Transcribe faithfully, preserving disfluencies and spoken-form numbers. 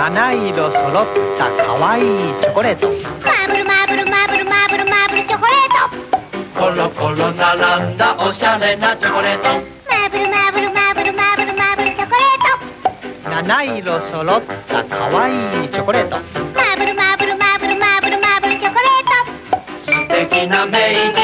七色揃ったかわいいチョコレート。 マーブルマーブルマーブルマーブルマーブルチョコレート。 コロコロ並んだおしゃれなチョコレート。 マーブルマーブルマーブルマーブルマーブルチョコレート。 七色揃ったかわいいチョコレート。 マーブルマーブルマーブルマーブルマーブルチョコレート。 素敵なメイク